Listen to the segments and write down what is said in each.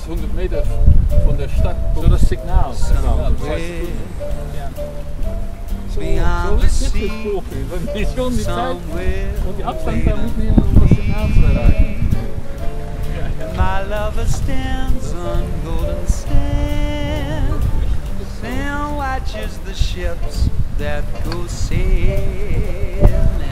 100 Meter von der Stadt so das Signal. Genau. So ist jetzt das Profi. Wenn wir schon die Zeit und die Abstand da mitnehmen, um das Signal zu erreichen. My lover stands on golden sand and watches the ships that go sailing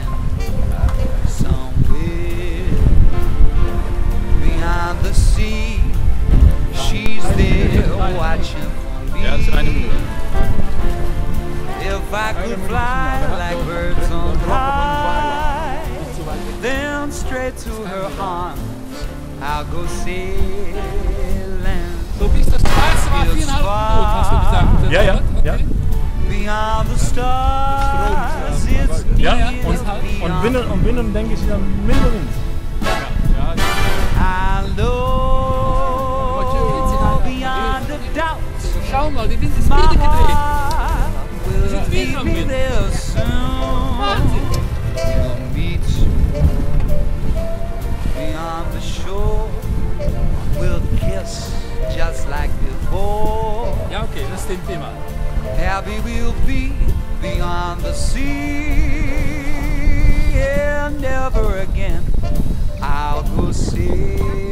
somewhere beyond the sea. She's there watching for me. Ja, das ist eine Minute. If I could fly like birds on high, then straight to her arms I'll go sailing. So wie ist das Preis war 4,5 Minuten, hast du gesagt? Ja, ja, ja. Beyond the stars, it's Ja, near und binnen denke ich wieder minder Wind. I know beyond a doubt Schau mal, die Wind ist my wieder gedreht. heart will Zit weer lead aan me wind. there soon. Wahnsinn. We'll meet beyond the shore. We'll kiss just like before. Ja, okay, das ist dem Thema. Happy we'll be beyond the sea. And never again I'll go sailing.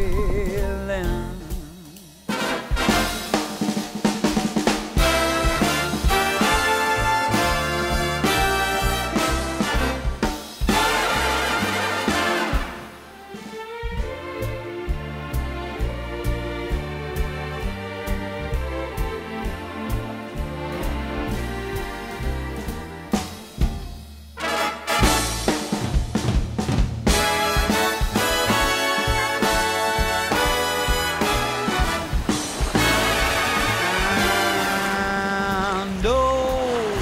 And oh,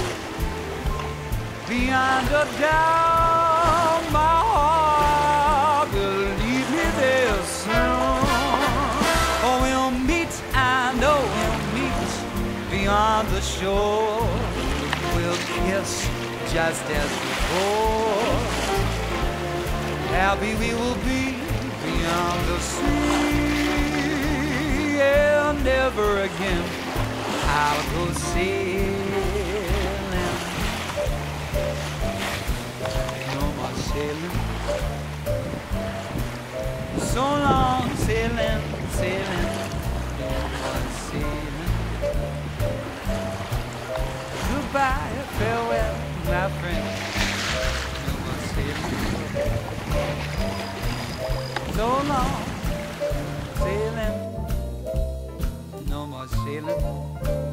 beyond a doubt, my heart will lead me there soon. Oh, we'll meet, I know we'll meet beyond the shore. We'll kiss just as before. Happy we will be beyond the sea, and never again I'll go sailing. No more sailing. So long sailing, sailing. No more sailing. Goodbye, farewell, my friend. No more sailing. So long sailing. No more sailing.